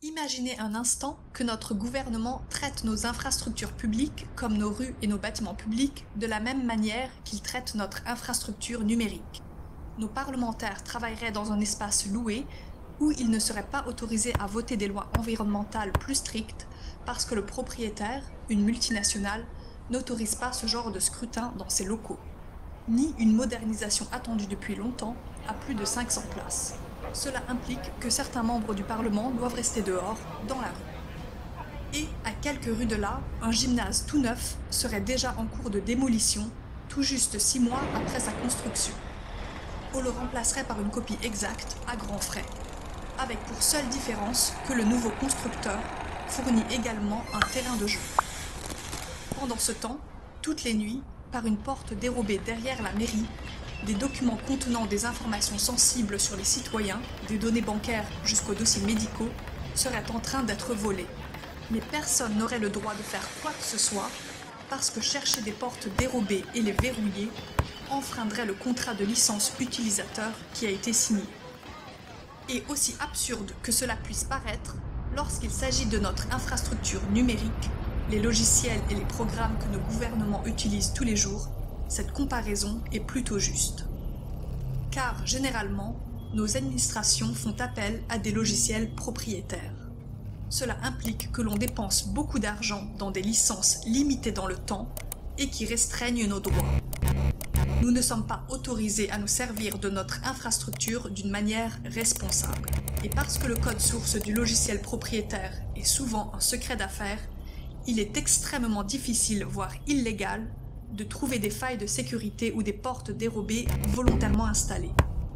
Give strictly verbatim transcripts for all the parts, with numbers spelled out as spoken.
Imaginez un instant que notre gouvernement traite nos infrastructures publiques, comme nos rues et nos bâtiments publics, de la même manière qu'il traite notre infrastructure numérique. Nos parlementaires travailleraient dans un espace loué où ils ne seraient pas autorisés à voter des lois environnementales plus strictes parce que le propriétaire, une multinationale, n'autorise pas ce genre de scrutin dans ses locaux, ni une modernisation attendue depuis longtemps à plus de cinq cents places. Cela implique que certains membres du Parlement doivent rester dehors, dans la rue. Et, à quelques rues de là, un gymnase tout neuf serait déjà en cours de démolition, tout juste six mois après sa construction. On le remplacerait par une copie exacte, à grands frais, avec pour seule différence que le nouveau constructeur fournit également un terrain de jeu. Pendant ce temps, toutes les nuits, par une porte dérobée derrière la mairie, des documents contenant des informations sensibles sur les citoyens, des données bancaires jusqu'aux dossiers médicaux, seraient en train d'être volés. Mais personne n'aurait le droit de faire quoi que ce soit, parce que chercher des portes dérobées et les verrouiller enfreindrait le contrat de licence utilisateur qui a été signé. Et aussi absurde que cela puisse paraître, lorsqu'il s'agit de notre infrastructure numérique, les logiciels et les programmes que nos gouvernements utilisent tous les jours, cette comparaison est plutôt juste. Car, généralement, nos administrations font appel à des logiciels propriétaires. Cela implique que l'on dépense beaucoup d'argent dans des licences limitées dans le temps et qui restreignent nos droits. Nous ne sommes pas autorisés à nous servir de notre infrastructure d'une manière responsable. Et parce que le code source du logiciel propriétaire est souvent un secret d'affaires, il est extrêmement difficile, voire illégal, de trouver des failles de sécurité ou des portes dérobées volontairement installées.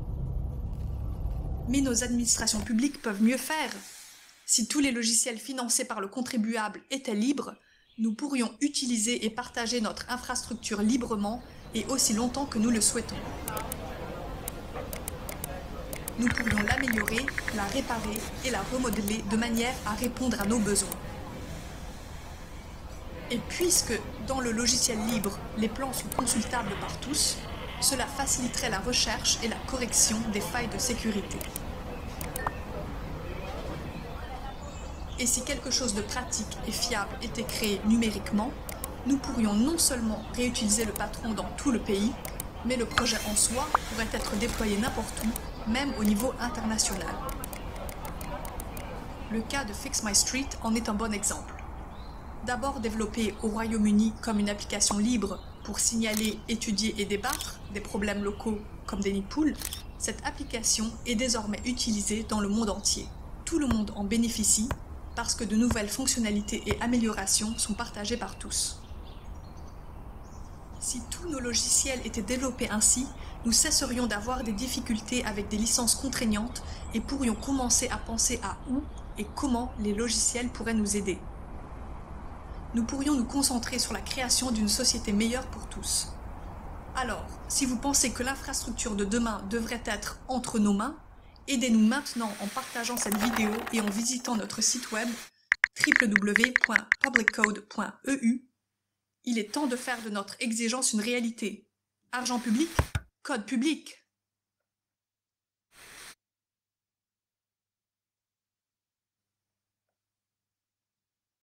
Mais nos administrations publiques peuvent mieux faire. Si tous les logiciels financés par le contribuable étaient libres, nous pourrions utiliser et partager notre infrastructure librement et aussi longtemps que nous le souhaitons. Nous pourrions l'améliorer, la réparer et la remodeler de manière à répondre à nos besoins. Et puisque, dans le logiciel libre, les plans sont consultables par tous, cela faciliterait la recherche et la correction des failles de sécurité. Et si quelque chose de pratique et fiable était créé numériquement, nous pourrions non seulement réutiliser le patron dans tout le pays, mais le projet en soi pourrait être déployé n'importe où, même au niveau international. Le cas de Fix My Street en est un bon exemple. D'abord développée au Royaume-Uni comme une application libre pour signaler, étudier et débattre des problèmes locaux comme des nids de poules, cette application est désormais utilisée dans le monde entier. Tout le monde en bénéficie parce que de nouvelles fonctionnalités et améliorations sont partagées par tous. Si tous nos logiciels étaient développés ainsi, nous cesserions d'avoir des difficultés avec des licences contraignantes et pourrions commencer à penser à où et comment les logiciels pourraient nous aider. Nous pourrions nous concentrer sur la création d'une société meilleure pour tous. Alors, si vous pensez que l'infrastructure de demain devrait être entre nos mains, aidez-nous maintenant en partageant cette vidéo et en visitant notre site web w w w point public code point e u. Il est temps de faire de notre exigence une réalité. Argent public, code public.